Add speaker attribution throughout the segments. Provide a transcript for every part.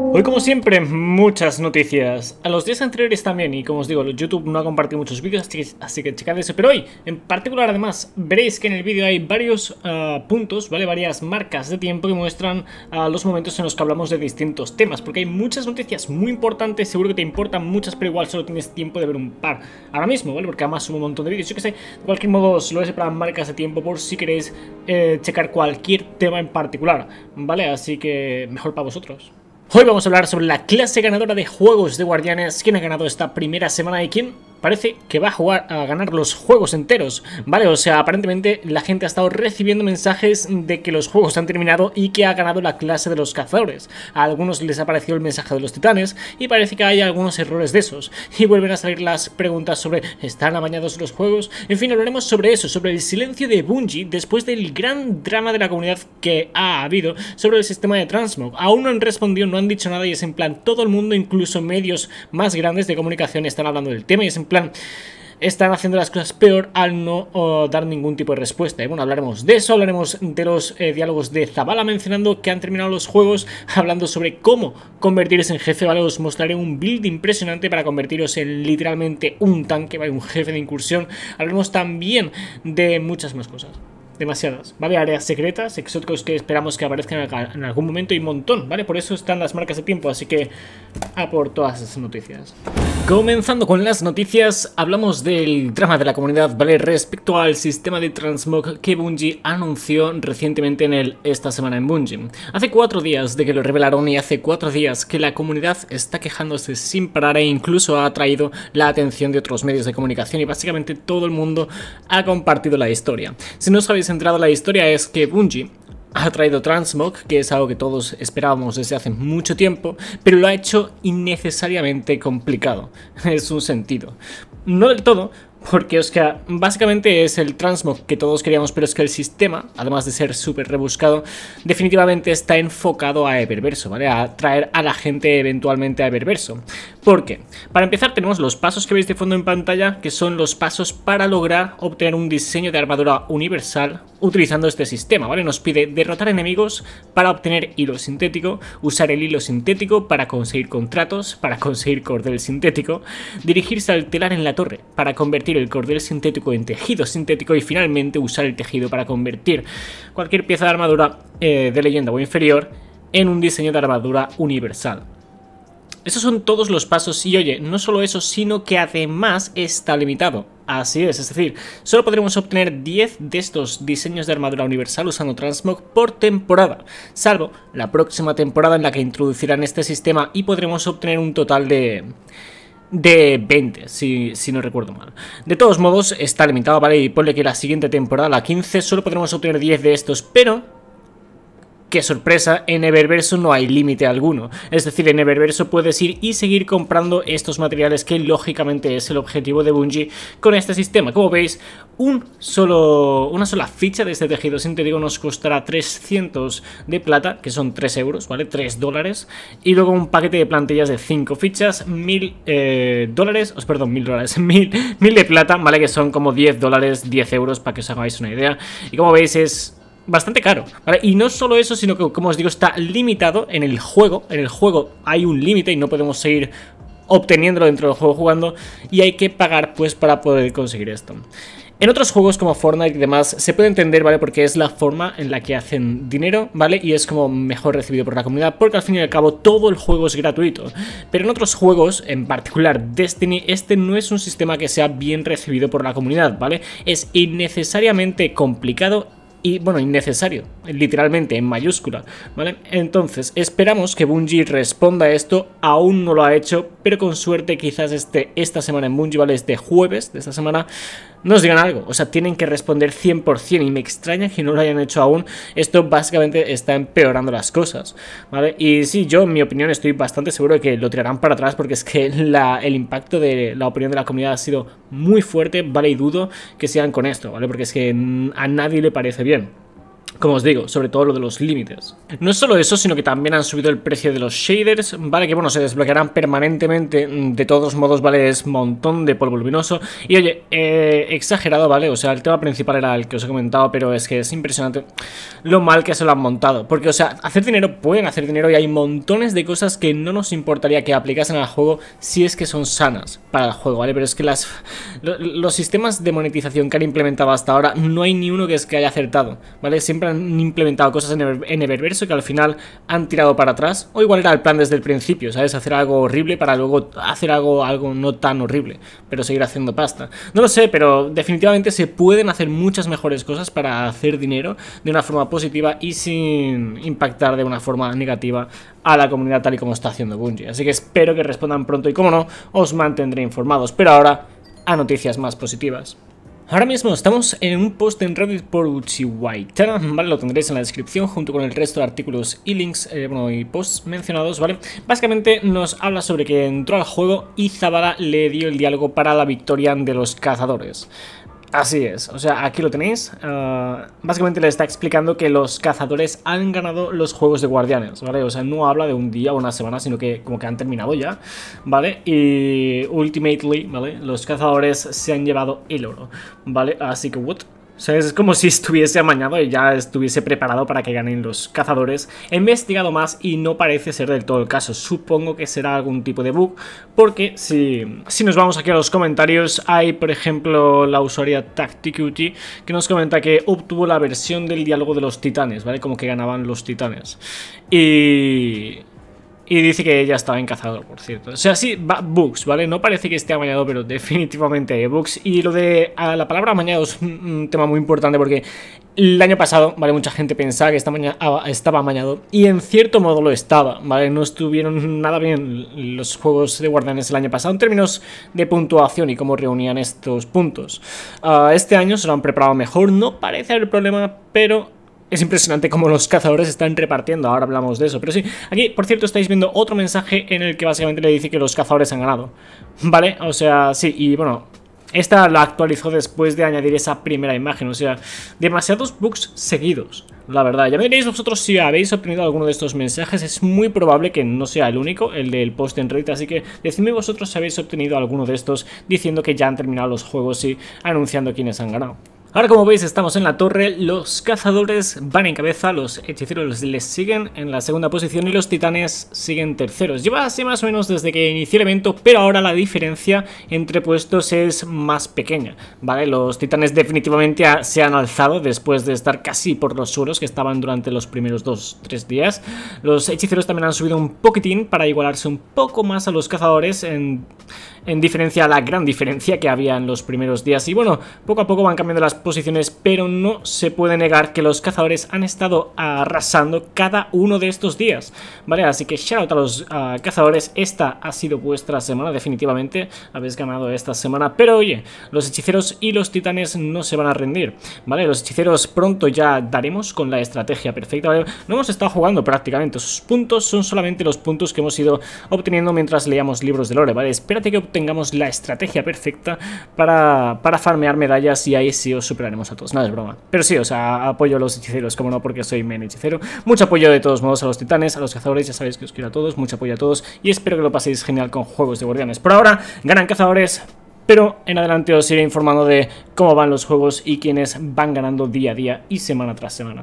Speaker 1: Hoy, como siempre, muchas noticias. A los días anteriores también, y como os digo, YouTube no ha compartido muchos vídeos, así que checad eso. Pero hoy, en particular, además, veréis que en el vídeo hay varios puntos, ¿vale? Varias marcas de tiempo que muestran los momentos en los que hablamos de distintos temas, porque hay muchas noticias muy importantes, seguro que te importan muchas, pero igual solo tienes tiempo de ver un par ahora mismo, ¿vale? Porque además subo un montón de vídeos, yo que sé. De cualquier modo, os lo he separado en marcas de tiempo por si queréis checar cualquier tema en particular, ¿vale? Así que mejor para vosotros. Hoy vamos a hablar sobre la clase ganadora de Juegos de Guardianes, quién ha ganado esta primera semana y quién parece que va a ganar los juegos enteros, ¿vale? O sea, aparentemente la gente ha estado recibiendo mensajes de que los juegos han terminado y que ha ganado la clase de los cazadores. A algunos les ha parecido el mensaje de los titanes y parece que hay algunos errores de esos. Y vuelven a salir las preguntas sobre ¿están amañados los juegos? En fin, hablaremos sobre eso, sobre el silencio de Bungie después del gran drama de la comunidad que ha habido sobre el sistema de Transmog. Aún no han respondido, no han dicho nada y es en plan todo el mundo, incluso medios más grandes de comunicación, están hablando del tema y es en plan están haciendo las cosas peor al no dar ningún tipo de respuesta. Y bueno, hablaremos de eso, hablaremos de los diálogos de Zavala mencionando que han terminado los juegos, hablando sobre cómo convertirse en jefe, ¿vale? Os mostraré un build impresionante para convertiros en literalmente un tanque, ¿vale? Un jefe de incursión. Hablaremos también de muchas más cosas. Demasiadas, ¿vale? Áreas secretas, exóticos que esperamos que aparezcan en algún momento y un montón, ¿vale? Por eso están las marcas de tiempo, así que a por todas esas noticias. Comenzando con las noticias, hablamos del drama de la comunidad, ¿vale? Respecto al sistema de Transmog que Bungie anunció recientemente esta semana en Bungie. Hace 4 días de que lo revelaron y hace 4 días que la comunidad está quejándose sin parar e incluso ha atraído la atención de otros medios de comunicación y básicamente todo el mundo ha compartido la historia. Si no os habéis entrado, la historia es que Bungie ha traído Transmog, que es algo que todos esperábamos desde hace mucho tiempo, pero lo ha hecho innecesariamente complicado. Es un sentido. No del todo, porque es que básicamente es el Transmog que todos queríamos, pero es que el sistema, además de ser súper rebuscado, definitivamente está enfocado a Eververso, ¿vale? A traer a la gente eventualmente a Eververso. ¿Por qué? Para empezar tenemos los pasos que veis de fondo en pantalla, que son los pasos para lograr obtener un diseño de armadura universal utilizando este sistema, ¿vale? Nos pide derrotar enemigos para obtener hilo sintético, usar el hilo sintético para conseguir contratos, para conseguir cordel sintético, dirigirse al telar en la torre para convertir el cordel sintético en tejido sintético y finalmente usar el tejido para convertir cualquier pieza de armadura de leyenda o inferior en un diseño de armadura universal. Esos son todos los pasos y oye, no solo eso, sino que además está limitado. Así es decir, solo podremos obtener 10 de estos diseños de armadura universal usando Transmog por temporada, salvo la próxima temporada en la que introducirán este sistema y podremos obtener un total de 20, si no recuerdo mal. De todos modos, está limitado, ¿vale? Y ponle que la siguiente temporada, la 15, solo podremos obtener 10 de estos, pero ¡qué sorpresa! En Eververso no hay límite alguno. Es decir, en Eververso puedes ir y seguir comprando estos materiales, que lógicamente es el objetivo de Bungie con este sistema. Como veis, una sola ficha de este tejido sintético nos costará 300 de plata, que son 3 euros, ¿vale? 3 dólares. Y luego un paquete de plantillas de 5 fichas, 1000 dólares, perdón, 1000 dólares, 1000 de plata, ¿vale? Que son como 10 dólares, 10 euros, para que os hagáis una idea. Y como veis es bastante caro, ¿vale? Y no solo eso, sino que, como os digo, está limitado en el juego. En el juego hay un límite y no podemos seguir obteniéndolo dentro del juego jugando, y hay que pagar pues para poder conseguir esto. En otros juegos como Fortnite y demás se puede entender, ¿vale? Porque es la forma en la que hacen dinero, ¿vale? Y es como mejor recibido por la comunidad, porque al fin y al cabo todo el juego es gratuito. Pero en otros juegos, en particular Destiny, este no es un sistema que sea bien recibido por la comunidad, ¿vale? Es innecesariamente complicado y, bueno, innecesario, literalmente, en mayúscula, ¿vale? Entonces, esperamos que Bungie responda a esto. Aún no lo ha hecho, pero con suerte quizás esta semana en Bungie, ¿vale? Este jueves de esta semana nos digan algo. O sea, tienen que responder 100% y me extraña que no lo hayan hecho aún. Esto básicamente está empeorando las cosas, ¿vale? Y sí, yo en mi opinión estoy bastante seguro de que lo tirarán para atrás, porque es que el impacto de la opinión de la comunidad ha sido muy fuerte, ¿vale? Y dudo que sigan con esto, ¿vale? Porque es que a nadie le parece bien. Como os digo, sobre todo lo de los límites. No es solo eso, sino que también han subido el precio de los shaders, ¿vale? Que bueno, se desbloquearán permanentemente. De todos modos, ¿vale? Es un montón de polvo luminoso. Y oye, exagerado, ¿vale? O sea, el tema principal era el que os he comentado, pero es que es impresionante lo mal que se lo han montado. Porque, o sea, hacer dinero, pueden hacer dinero y hay montones de cosas que no nos importaría que aplicasen al juego si es que son sanas para el juego, ¿vale? Pero es que los sistemas de monetización que han implementado hasta ahora, no hay ni uno que haya acertado, ¿vale? Siempre han implementado cosas en Eververso que al final han tirado para atrás, o igual era el plan desde el principio, ¿sabes? Hacer algo horrible para luego hacer algo no tan horrible, pero seguir haciendo pasta. No lo sé, pero definitivamente se pueden hacer muchas mejores cosas para hacer dinero de una forma positiva y sin impactar de una forma negativa a la comunidad tal y como está haciendo Bungie. Así que espero que respondan pronto y como no, os mantendré informados. Pero ahora a noticias más positivas. Ahora mismo estamos en un post en Reddit por Uchiwaitara, ¿vale? Lo tendréis en la descripción junto con el resto de artículos y links, y posts mencionados, ¿vale? Básicamente nos habla sobre que entró al juego y Zavala le dio el diálogo para la victoria de los cazadores. Así es, o sea, aquí lo tenéis. Básicamente le está explicando que los cazadores han ganado los juegos de guardianes, ¿vale? O sea, no habla de un día o una semana, sino que como que han terminado ya, ¿vale? Y ultimately, ¿vale? Los cazadores se han llevado el oro, ¿vale? Así que, what? O sea, es como si estuviese amañado y ya estuviese preparado para que ganen los cazadores. He investigado más y no parece ser del todo el caso. Supongo que será algún tipo de bug, porque si nos vamos aquí a los comentarios, hay, por ejemplo, la usuaria Tacticuty que nos comenta que obtuvo la versión del diálogo de los titanes, ¿vale? Como que ganaban los titanes. Y dice que ella estaba en cazador, por cierto. O sea, sí, bugs, ¿vale? No parece que esté amañado, pero definitivamente hay bugs. Y lo de la palabra amañado es un tema muy importante porque el año pasado, ¿vale? Mucha gente pensaba que estaba amañado y en cierto modo lo estaba, ¿vale? No estuvieron nada bien los juegos de guardianes el año pasado en términos de puntuación y cómo reunían estos puntos. Este año se lo han preparado mejor, no parece haber problema, pero es impresionante cómo los cazadores están repartiendo. Ahora hablamos de eso. Pero sí, aquí, por cierto, estáis viendo otro mensaje en el que básicamente le dice que los cazadores han ganado, ¿vale? O sea, sí, y bueno, esta la actualizó después de añadir esa primera imagen. O sea, demasiados bugs seguidos, la verdad. Ya me diréis vosotros si habéis obtenido alguno de estos mensajes. Es muy probable que no sea el único, el del post en Reddit. Así que decidme vosotros si habéis obtenido alguno de estos diciendo que ya han terminado los juegos y anunciando quiénes han ganado. Ahora, como veis, estamos en la torre, los cazadores van en cabeza, los hechiceros les siguen en la segunda posición y los titanes siguen terceros. Lleva así más o menos desde que inició el evento, pero ahora la diferencia entre puestos es más pequeña, ¿vale? Los titanes definitivamente se han alzado después de estar casi por los suelos que estaban durante los primeros 2-3 días. Los hechiceros también han subido un poquitín para igualarse un poco más a los cazadores en diferencia a la gran diferencia que había en los primeros días. Y bueno, poco a poco van cambiando las posiciones, pero no se puede negar que los cazadores han estado arrasando cada uno de estos días, ¿vale? Así que shout out a los cazadores. Esta ha sido vuestra semana, definitivamente habéis ganado esta semana, pero oye, los hechiceros y los titanes no se van a rendir, ¿vale? Los hechiceros pronto ya daremos con la estrategia perfecta, ¿vale? No hemos estado jugando prácticamente, esos puntos son solamente los puntos que hemos ido obteniendo mientras leíamos libros de lore, ¿vale? Espérate que tengamos la estrategia perfecta para farmear medallas y ahí sí os superaremos a todos. No es broma, pero sí, o sea, apoyo a los hechiceros, como no, porque soy main hechicero. Mucho apoyo de todos modos a los titanes, a los cazadores, ya sabéis que os quiero a todos, mucho apoyo a todos y espero que lo paséis genial con juegos de guardianes. Por ahora ganan cazadores, pero en adelante os iré informando de cómo van los juegos y quiénes van ganando día a día y semana tras semana.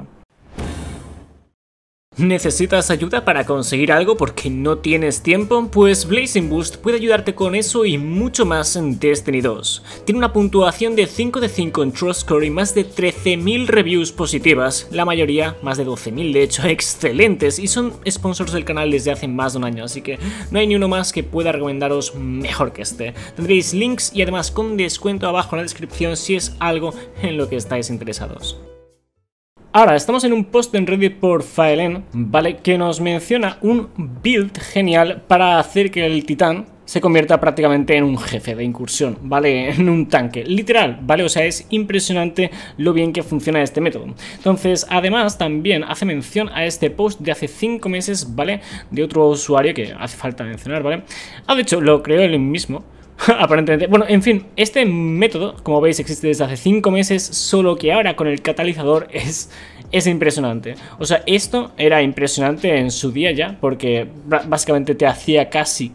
Speaker 1: ¿Necesitas ayuda para conseguir algo porque no tienes tiempo? Pues Blazing Boost puede ayudarte con eso y mucho más en Destiny 2. Tiene una puntuación de 5 de 5 en TrustScore y más de 13.000 reviews positivas, la mayoría, más de 12.000 de hecho, excelentes, y son sponsors del canal desde hace más de un año, así que no hay ni uno más que pueda recomendaros mejor que este. Tendréis links y además con descuento abajo en la descripción si es algo en lo que estáis interesados. Ahora, estamos en un post en Reddit por Faelen, ¿vale? Que nos menciona un build genial para hacer que el titán se convierta prácticamente en un jefe de incursión, ¿vale? En un tanque, literal, ¿vale? O sea, es impresionante lo bien que funciona este método. Entonces, además, también hace mención a este post de hace 5 meses, ¿vale? De otro usuario que hace falta mencionar, ¿vale? De hecho, lo creó él mismo, Aparentemente. Bueno, en fin, este método, como veis, existe desde hace 5 meses, solo que ahora con el catalizador es impresionante. O sea, esto era impresionante en su día ya, porque básicamente te hacía casi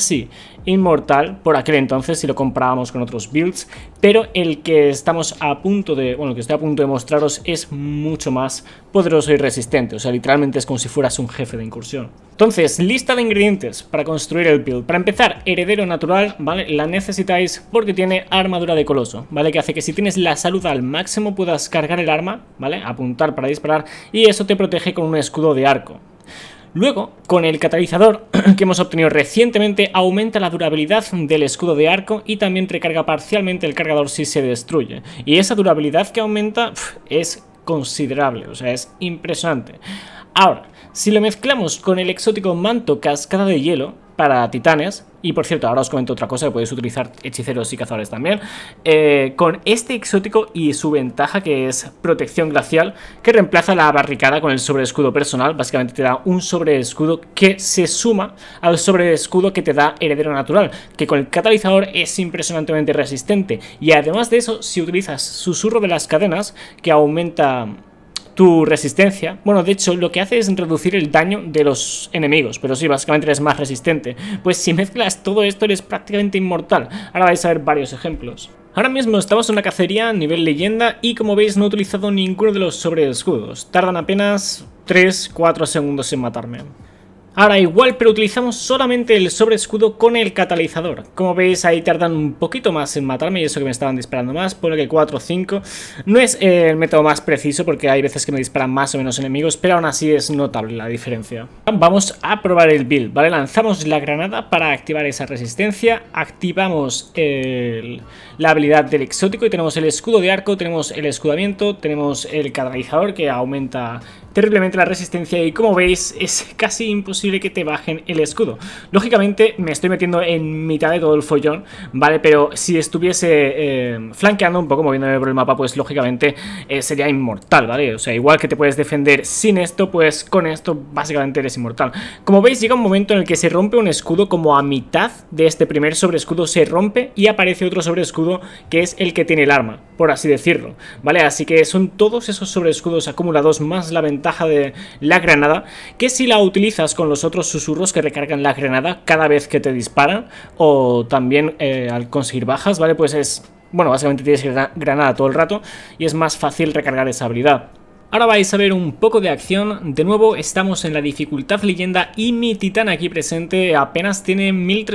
Speaker 1: inmortal por aquel entonces si lo comparábamos con otros builds, pero el que estamos a punto de, bueno, el que estoy a punto de mostraros es mucho más poderoso y resistente. O sea, literalmente es como si fueras un jefe de incursión. Entonces, lista de ingredientes para construir el build. Para empezar, heredero natural, ¿vale? La necesitáis porque tiene armadura de coloso, ¿vale? Que hace que si tienes la salud al máximo puedas cargar el arma, ¿vale? Apuntar para disparar, y eso te protege con un escudo de arco. Luego, con el catalizador que hemos obtenido recientemente, aumenta la durabilidad del escudo de arco y también recarga parcialmente el cargador si se destruye. Y esa durabilidad que aumenta es considerable, o sea, es impresionante. Ahora, si lo mezclamos con el exótico manto cascada de hielo para titanes, y por cierto, ahora os comento otra cosa que podéis utilizar hechiceros y cazadores también, con este exótico y su ventaja que es protección glacial, que reemplaza la barricada con el sobreescudo personal. Básicamente te da un sobreescudo que se suma al sobreescudo que te da heredero natural, que con el catalizador es impresionantemente resistente. Y además de eso, si utilizas susurro de las cadenas, que aumenta tu resistencia, bueno, de hecho lo que hace es reducir el daño de los enemigos, pero sí, básicamente eres más resistente. Pues si mezclas todo esto eres prácticamente inmortal. Ahora vais a ver varios ejemplos. Ahora mismo estamos en una cacería nivel leyenda y como veis no he utilizado ninguno de los sobreescudos. Tardan apenas 3-4 segundos en matarme. Ahora igual, pero utilizamos solamente el sobreescudo con el catalizador. Como veis ahí tardan un poquito más en matarme y eso que me estaban disparando más, pone que 4 o 5. No es el método más preciso porque hay veces que me disparan más o menos enemigos, pero aún así es notable la diferencia. Vamos a probar el build, ¿vale? Lanzamos la granada para activar esa resistencia, activamos la habilidad del exótico y tenemos el escudo de arco, tenemos el escudamiento, tenemos el catalizador que aumenta terriblemente la resistencia y como veis es casi imposible que te bajen el escudo. Lógicamente me estoy metiendo en mitad de todo el follón, ¿vale? Pero si estuviese flanqueando un poco, moviéndome por el mapa, pues lógicamente sería inmortal, ¿vale? O sea, igual que te puedes defender sin esto, pues con esto básicamente eres inmortal. Como veis llega un momento en el que se rompe un escudo como a mitad de este primer sobreescudo se rompe y aparece otro sobreescudo que es el que tiene el arma, por así decirlo, ¿vale? Así que son todos esos sobreescudos acumulados más la ventaja de la granada, que si la utilizas con los otros susurros que recargan la granada cada vez que te disparan o también al conseguir bajas, ¿vale? Pues es, bueno, básicamente tienes granada todo el rato y es más fácil recargar esa habilidad. Ahora vais a ver un poco de acción. De nuevo estamos en la dificultad leyenda y mi titán aquí presente apenas tiene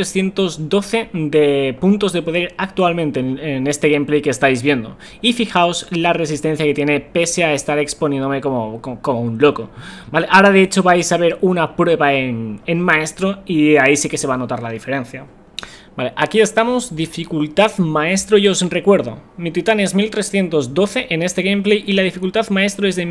Speaker 1: 1312 de puntos de poder actualmente en este gameplay que estáis viendo. Y fijaos la resistencia que tiene pese a estar exponiéndome como un loco, ¿vale? Ahora de hecho vais a ver una prueba en maestro y ahí sí que se va a notar la diferencia. Vale, aquí estamos, dificultad maestro, y os recuerdo, mi titán es 1312 en este gameplay y la dificultad maestro es de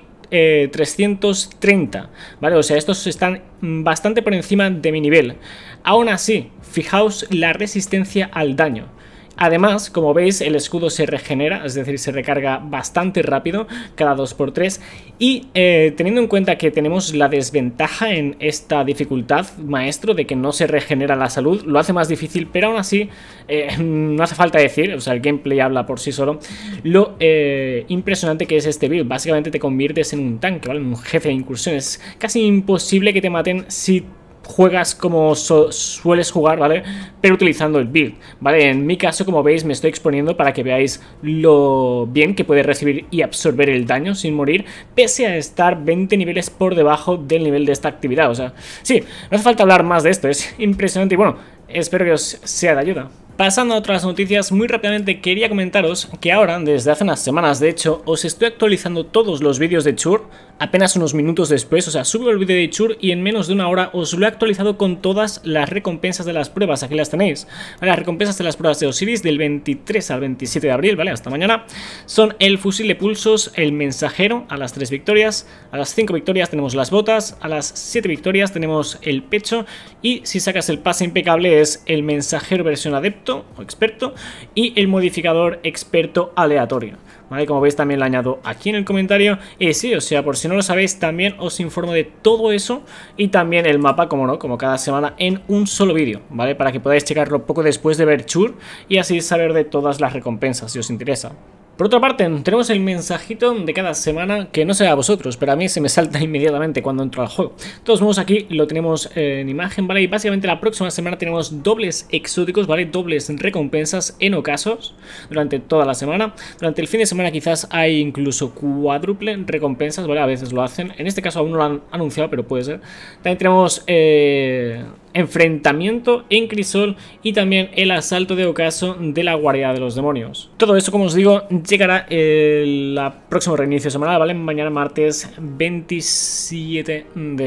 Speaker 1: 1330, ¿vale? O sea, estos están bastante por encima de mi nivel. Aún así, fijaos la resistencia al daño. Además, como veis, el escudo se regenera, es decir, se recarga bastante rápido, cada 2×3. Y teniendo en cuenta que tenemos la desventaja en esta dificultad, maestro, de que no se regenera la salud, lo hace más difícil, pero aún así, no hace falta decir, o sea, el gameplay habla por sí solo, lo impresionante que es este build. Básicamente te conviertes en un tanque, ¿vale? En un jefe de incursión. Es casi imposible que te maten si juegas como sueles jugar, ¿vale? Pero utilizando el build, ¿vale? En mi caso, como veis, me estoy exponiendo para que veáis lo bien que puede recibir y absorber el daño sin morir, pese a estar 20 niveles por debajo del nivel de esta actividad. O sea, sí, no hace falta hablar más de esto, es impresionante y bueno, espero que os sea de ayuda. Pasando a otras noticias, muy rápidamente quería comentaros que ahora, desde hace unas semanas de hecho, os estoy actualizando todos los vídeos de Chur apenas unos minutos después. O sea, subo el vídeo de Chur y en menos de una hora os lo he actualizado con todas las recompensas de las pruebas. Aquí las tenéis, ¿vale? Las recompensas de las pruebas de Osiris del 23 al 27 de abril, ¿vale? Hasta mañana. Son el fusil de pulsos, el mensajero a las 3 victorias, a las 5 victorias tenemos las botas, a las 7 victorias tenemos el pecho y si sacas el pase impecable es el mensajero versión adepto experto o experto y el modificador experto aleatorio. ¿Vale? Como veis también lo añado aquí en el comentario. Y sí, o sea, por si no lo sabéis, también os informo de todo eso. Y también el mapa, como no, como cada semana en un solo vídeo, ¿vale? Para que podáis checarlo poco después de ver Chur y así saber de todas las recompensas si os interesa. Por otra parte, tenemos el mensajito de cada semana, que no sé a vosotros, pero a mí se me salta inmediatamente cuando entro al juego. De todos modos, aquí lo tenemos en imagen, ¿vale? Y básicamente la próxima semana tenemos dobles exóticos, ¿vale? Dobles recompensas en ocasos durante toda la semana. Durante el fin de semana quizás hay incluso cuádruple recompensas, ¿vale? A veces lo hacen. En este caso aún no lo han anunciado, pero puede ser. También tenemos enfrentamiento en Crisol y también el asalto de ocaso de la guardia de los demonios. Todo eso, como os digo, llegará el próximo reinicio semanal, ¿vale? Mañana martes 27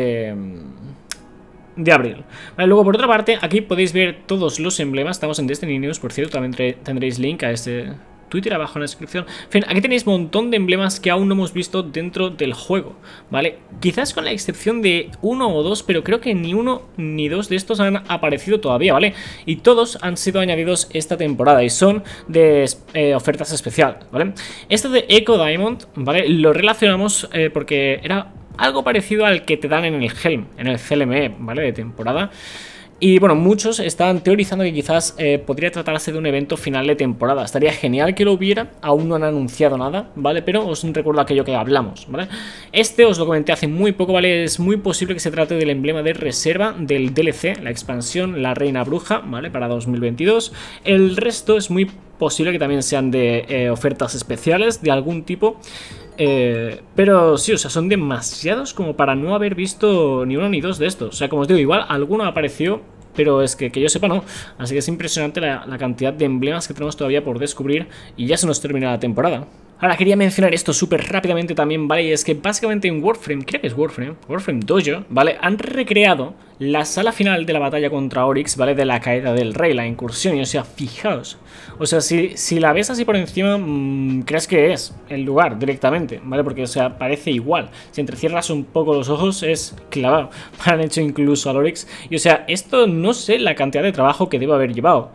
Speaker 1: de abril. Vale, luego por otra parte, aquí podéis ver todos los emblemas. Estamos en Destiny News, por cierto, también tendréis link a este Twitter abajo en la descripción. En fin, aquí tenéis un montón de emblemas que aún no hemos visto dentro del juego, ¿vale? Quizás con la excepción de uno o dos, pero creo que ni uno ni dos de estos han aparecido todavía, ¿vale? Y todos han sido añadidos esta temporada y son de ofertas especiales, ¿vale? Este de Echo Diamond, ¿vale? Lo relacionamos porque era algo parecido al que te dan en el Helm, en el CLME, ¿vale? De temporada. Y bueno, muchos están teorizando que quizás podría tratarse de un evento final de temporada. Estaría genial que lo hubiera, aún no han anunciado nada, ¿vale? Pero os recuerdo aquello que hablamos, ¿vale? Este os lo comenté hace muy poco, ¿vale? Es muy posible que se trate del emblema de reserva del DLC, la expansión La Reina Bruja, ¿vale? Para 2022. El resto es muy posible que también sean de ofertas especiales de algún tipo. Pero sí, o sea, son demasiados como para no haber visto ni uno ni dos de estos. O sea, como os digo, igual alguno apareció, pero es que yo sepa no. Así que es impresionante la cantidad de emblemas que tenemos todavía por descubrir. Y ya se nos termina la temporada. Ahora quería mencionar esto súper rápidamente también, ¿vale? Y es que básicamente en Warframe, creo que es Warframe Dojo, ¿vale? Han recreado la sala final de la batalla contra Oryx, ¿vale? De la caída del rey, la incursión. Y o sea, fijaos. O sea, si la ves así por encima, crees que es el lugar directamente, ¿vale? Porque, o sea, parece igual. Si entrecierras un poco los ojos, es clavado. Han hecho incluso al Oryx. Y o sea, esto no sé la cantidad de trabajo que debe haber llevado.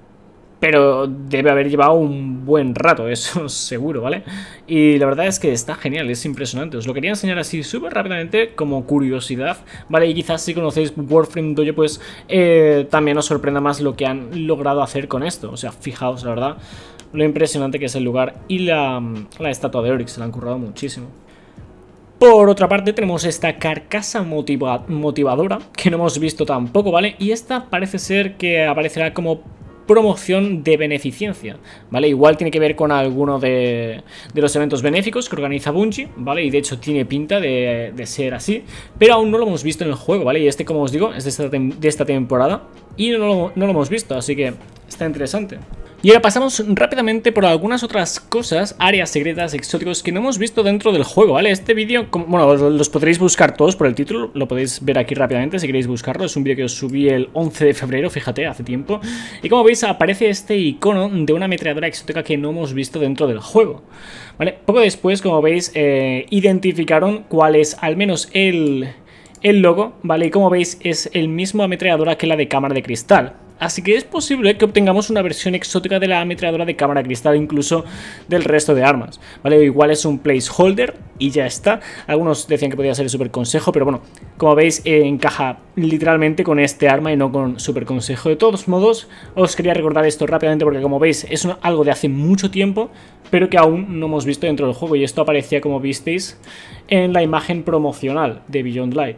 Speaker 1: Pero debe haber llevado un buen rato, eso seguro, ¿vale? Y la verdad es que está genial, es impresionante. Os lo quería enseñar así súper rápidamente como curiosidad, ¿vale? Y quizás si conocéis Warframe Dojo, pues también os sorprenda más lo que han logrado hacer con esto. O sea, fijaos, la verdad, lo impresionante que es el lugar. Y la estatua de Oryx, se la han currado muchísimo. Por otra parte tenemos esta carcasa motivadora, que no hemos visto tampoco, ¿vale? Y esta parece ser que aparecerá como promoción de beneficencia, ¿vale? Igual tiene que ver con alguno de los eventos benéficos que organiza Bungie, ¿vale? Y de hecho tiene pinta de ser así, pero aún no lo hemos visto en el juego, ¿vale? Y este, como os digo, es de esta temporada y no lo hemos visto, así que está interesante. Y ahora pasamos rápidamente por algunas otras cosas, áreas secretas, exóticos que no hemos visto dentro del juego, ¿vale? Este vídeo, bueno, los podréis buscar todos por el título, lo podéis ver aquí rápidamente si queréis buscarlo. Es un vídeo que os subí el 11 de febrero, fíjate, hace tiempo. Y como veis aparece este icono de una ametralladora exótica que no hemos visto dentro del juego, ¿vale? Poco después, como veis, identificaron cuál es al menos el logo, ¿vale? Y como veis es el mismo ametralladora que la de cámara de cristal. Así que es posible que obtengamos una versión exótica de la ametralladora de cámara de cristal, incluso del resto de armas, ¿vale? Igual es un placeholder y ya está. Algunos decían que podía ser el super consejo, pero bueno, como veis encaja literalmente con este arma y no con super consejo. De todos modos, os quería recordar esto rápidamente porque como veis es algo de hace mucho tiempo, pero que aún no hemos visto dentro del juego. Y esto aparecía, como visteis, en la imagen promocional de Beyond Light.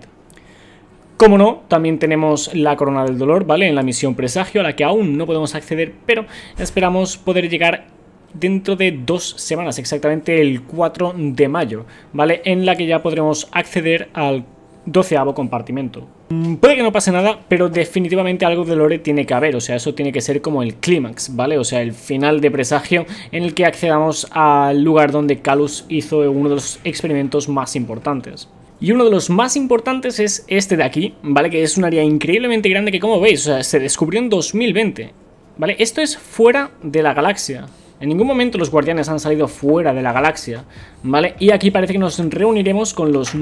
Speaker 1: Como no, también tenemos la corona del dolor, ¿vale? En la misión presagio, a la que aún no podemos acceder, pero esperamos poder llegar dentro de 2 semanas, exactamente el 4 de mayo, ¿vale? En la que ya podremos acceder al 12º compartimento. Puede que no pase nada, pero definitivamente algo de lore tiene que haber, o sea, eso tiene que ser como el clímax, ¿vale? O sea, el final de presagio en el que accedamos al lugar donde Calus hizo uno de los experimentos más importantes. Y uno de los más importantes es este de aquí, ¿vale? Que es un área increíblemente grande que, como veis, o sea, se descubrió en 2020, ¿vale? Esto es fuera de la galaxia. En ningún momento los guardianes han salido fuera de la galaxia, ¿vale? Y aquí parece que nos reuniremos con los 9,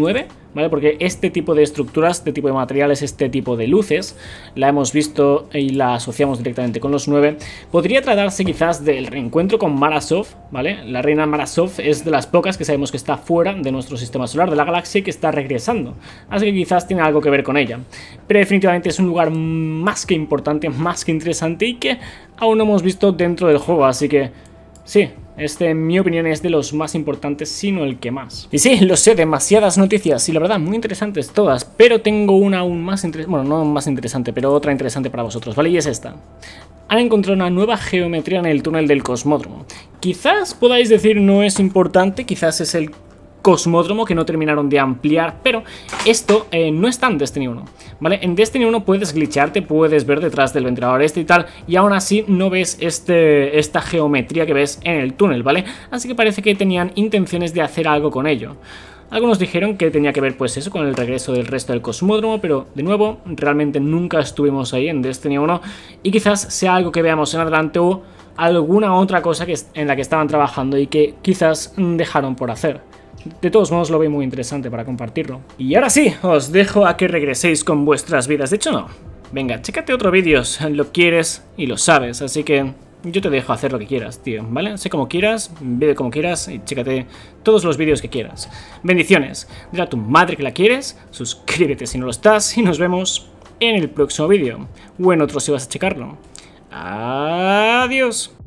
Speaker 1: ¿vale? Porque este tipo de estructuras, este tipo de materiales, este tipo de luces, la hemos visto y la asociamos directamente con los 9. Podría tratarse quizás del reencuentro con Mara Sov, ¿vale? La reina Mara Sov es de las pocas que sabemos que está fuera de nuestro sistema solar, de la galaxia, y que está regresando. Así que quizás tiene algo que ver con ella. Pero definitivamente es un lugar más que importante, más que interesante y que aún no hemos visto dentro del juego, así que sí. Este, en mi opinión, es de los más importantes, sino el que más. Y sí, lo sé, demasiadas noticias y la verdad, muy interesantes todas, pero tengo una aún más interesante, bueno, no más interesante, pero otra interesante para vosotros, ¿vale? Y es esta. Han encontrado una nueva geometría en el túnel del cosmódromo. Quizás podáis decir no es importante, quizás es el cosmódromo que no terminaron de ampliar, pero esto no está en Destiny 1, ¿vale? En Destiny 1 puedes glitcharte, puedes ver detrás del ventilador este y tal, y aún así no ves esta geometría que ves en el túnel, ¿vale? Así que parece que tenían intenciones de hacer algo con ello. Algunos dijeron que tenía que ver pues eso con el regreso del resto del cosmódromo, pero de nuevo, realmente nunca estuvimos ahí en Destiny 1 y quizás sea algo que veamos en adelante o alguna otra cosa en la que estaban trabajando y que quizás dejaron por hacer. De todos modos lo veo muy interesante para compartirlo. Y ahora sí, os dejo a que regreséis con vuestras vidas. De hecho no, venga, chécate otro vídeo, lo quieres y lo sabes, así que yo te dejo hacer lo que quieras, tío, ¿vale? Sé como quieras, vive como quieras y chécate todos los vídeos que quieras. Bendiciones, dile a tu madre que la quieres, suscríbete si no lo estás y nos vemos en el próximo vídeo. O en otro si vas a checarlo. Adiós.